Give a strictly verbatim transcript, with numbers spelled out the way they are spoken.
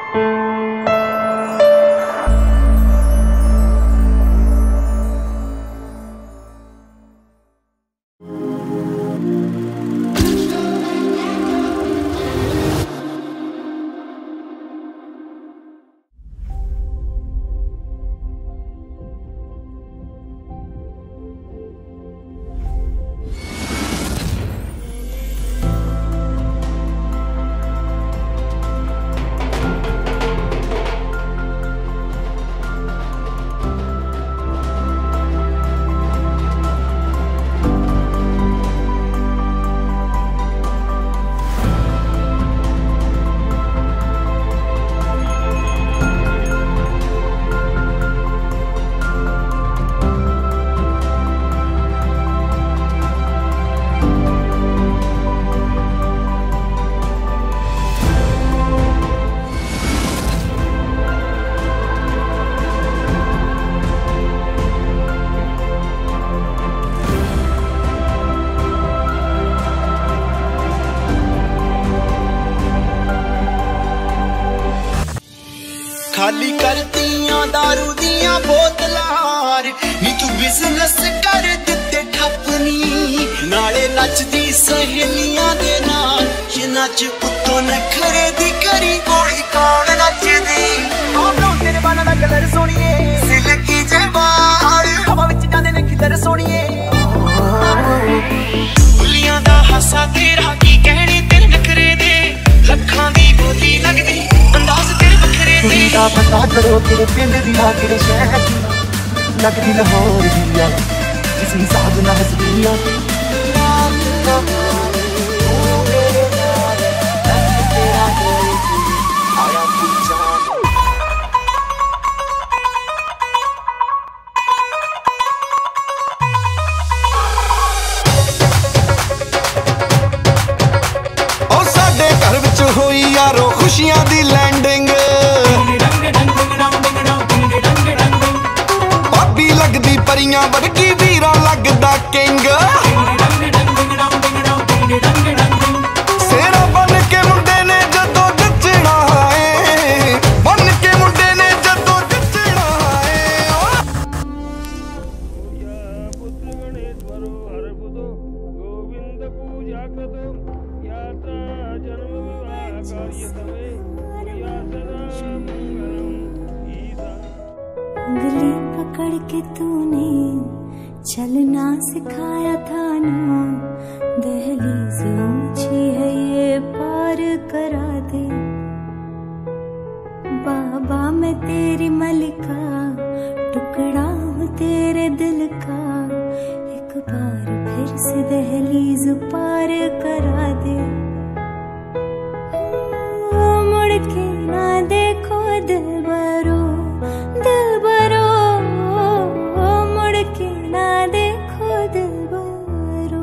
खाली करतियां दारू दियां बोतलां नी तू बिजनेस कर दिते ठपनी नाले नचदी सहेलियां दे नाल ये नच उत्तों नखरे दी करी गोली कौन नचदी ओ ब्रो तेरे बाना दा कलर सोनिए सिल्की जे बाल हवा विच जांदे ने किधर सोनिए बुलियां दा हासा तेरा की कहने तेरे नखरे दे लखां दी बोली लगदी अंदाज तेरे वखरे दे दा पता करो तेरे पिंड दी आ केड़े शहर दी लगदी लाहौर दी आ किसी साहब ना हसदी आ होई यारो खुशियां दी लैंडिंग भाभी लगदी परियां वर्गी वीरा लगदा किंग सेरा बन के मुंडे ने जदों नचना है बन के मुंडे ने जदों नचना है पुत्र गणेश्वरो हर बुधो गोविंद पूजा करो यात्रा जन्म उंगली पकड़ के तूने चलना सिखाया था ना दहलीज ऊंची है ये पार करा दे बाबा मैं तेरी मलिका टुकड़ा हूँ तेरे दिल का एक बार फिर से दहलीज पार करा दे मुड़ के ना देखो दिलबरो दिलबरो मुड़ के ना देखो दिलबरो।